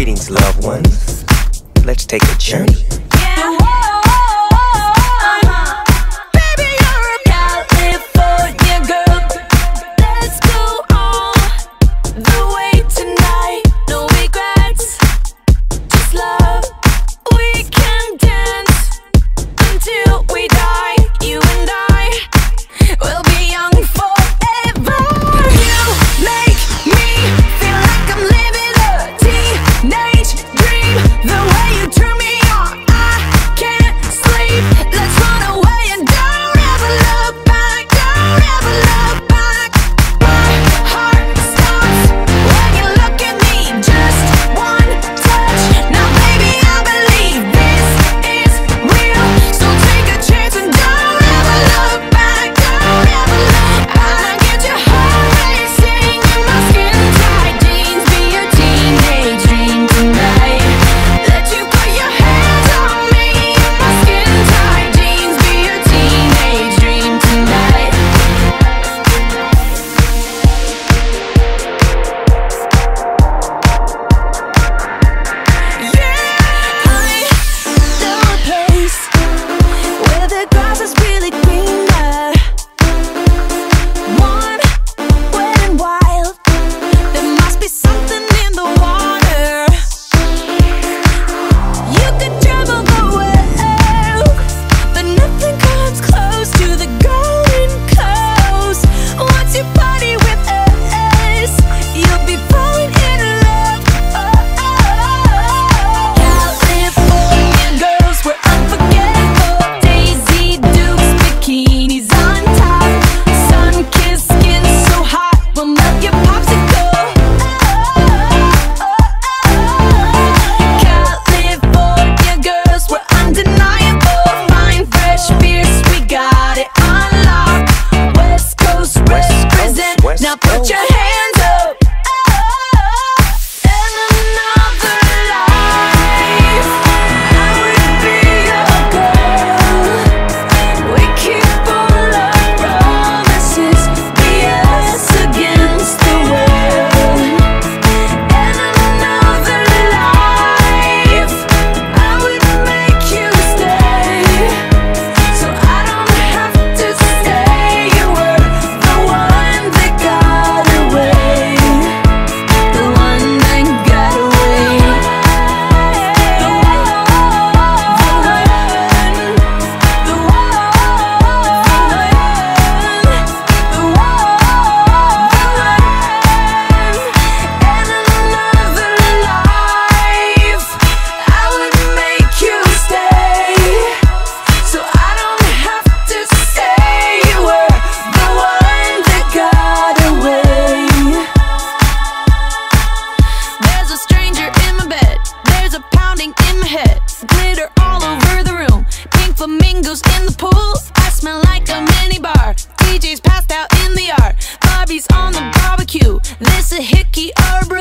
Greetings, loved ones. Let's take a journey. Yeah. Baby, you're a California girl. Let's go all the way tonight. No regrets, just love. We can dance until we die. You and I will be young forever. You make me feel like I'm living a teenage dream. The way you turn me on, I can't sleep. Let's run away and don't ever look back. Don't ever look back. My heart stops when you look at me. Just one touch. Now baby, I believe this is real. So take a chance and don't ever look back. Don't ever look back. Get your heart racing in my skin tight jeans. Be a teenage dream tonight. Let you put your hands on me in my skin tight jeans. Be a teenage dream tonight. Yeah, I know a place where the grass is really greener. Warm, wet and wild. There must be something in the water. You could travel the world, but nothing comes close to the Golden Coast. Once you party with us, you'll be falling in love. California girls, we're unforgettable. Daisy Dukes, bikinis on top. Sun-kissed skin so hot, we'll melt your popsicle. California girls, we're undeniable. Fine, fresh, fierce, we got it on lock. West Coast represent. Now put your hands up. In another life, I would be your girl. We keep all our promises. Be us against the world. In another life, I would make you stay, so I don't have to stay. You were the one that got away. The one that got away. The one. The one. In another life, I would make you stay, so I don't have to stay. You were the one that got away. There's a stranger in my bed. There's a pounding in my head. Glitter all over the room. Pink flamingos in the pool. I smell like a mini bar. DJ's passed out in the yard. Bobby's on the barbecue. This a hickey or a brew.